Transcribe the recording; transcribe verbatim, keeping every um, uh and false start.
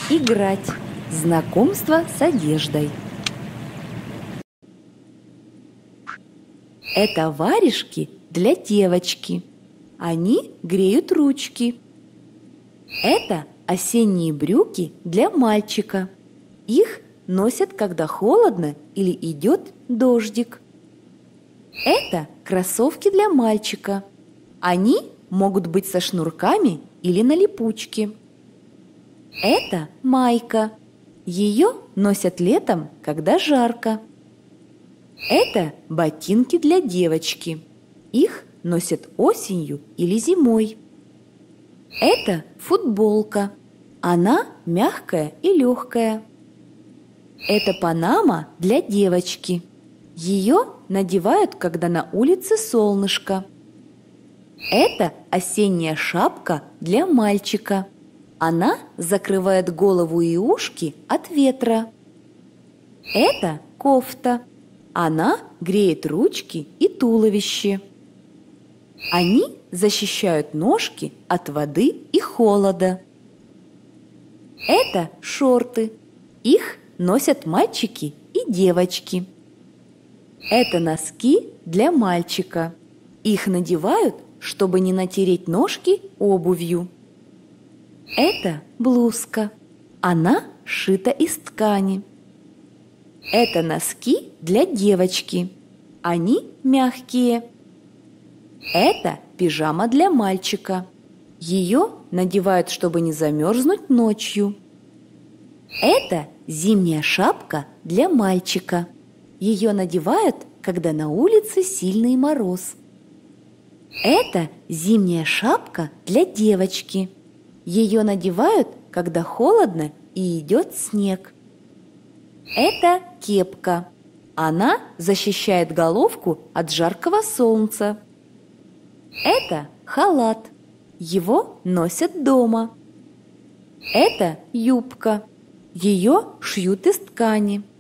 Играть. Знакомство с одеждой. Это варежки для девочки. Они греют ручки. Это осенние брюки для мальчика. Их носят, когда холодно или идет дождик. Это кроссовки для мальчика. Они могут быть со шнурками или на липучке. Это майка. Ее носят летом, когда жарко. Это ботинки для девочки. Их носят осенью или зимой. Это футболка. Она мягкая и легкая. Это панама для девочки. Ее надевают, когда на улице солнышко. Это осенняя шапка для мальчика. Она закрывает голову и ушки от ветра. Это кофта. Она греет ручки и туловище. Они защищают ножки от воды и холода. Это шорты. Их носят мальчики и девочки. Это носки для мальчика. Их надевают, чтобы не натереть ножки обувью. Это блузка. Она сшита из ткани. Это носки для девочки. Они мягкие. Это пижама для мальчика. Ее надевают, чтобы не замерзнуть ночью. Это зимняя шапка для мальчика. Ее надевают, когда на улице сильный мороз. Это зимняя шапка для девочки. Ее надевают, когда холодно и идет снег. Это кепка. Она защищает головку от жаркого солнца. Это халат. Его носят дома. Это юбка. Ее шьют из ткани.